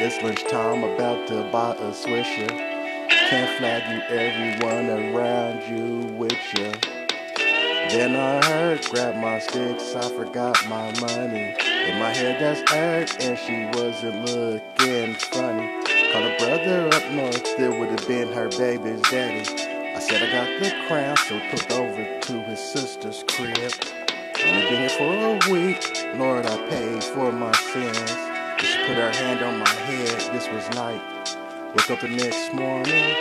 It's lunchtime, about to buy a Swisher. Can't flag you, everyone around you with ya. Then I heard, grab my sticks, I forgot my money. In my head that's hurt, and she wasn't looking funny. Called a brother up north, it would've been her baby's daddy. I said I got the crown, so took over to his sister's crib. Only been here for a week, Lord, I paid for my sins. She put her hand on my head, this was night. Woke up the next morning,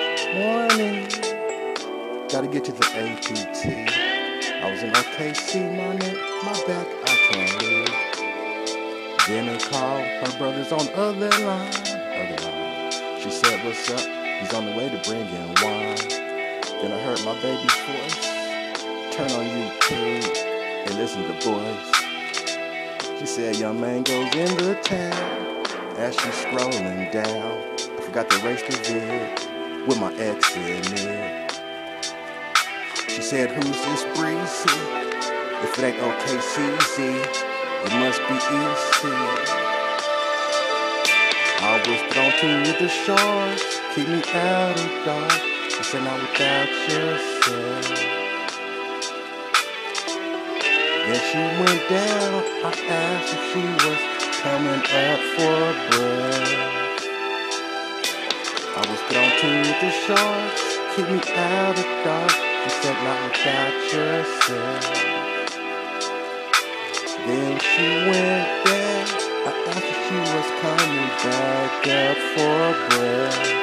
gotta get to the APT. I was in OKC, my back, I can't leave. Then I called, her brother's on the other line. She said, what's up? He's on the way to bring in wine. Then I heard my baby's voice. Turn on YouTube and listen to boys. She said, young man goes into town. As she's scrolling down, I forgot to erase the vid with my ex in it. She said, who's this breezy? If it ain't OKCZ, it must be easy. I was thrown to the sharks, keep me out of dark. I said, not without yourself. Then she went down, I asked if she was coming up for breath. I was thrown to the sharks, keep me out of dark. She said, not without yourself. Then she went there, I asked if she was coming back up for breath.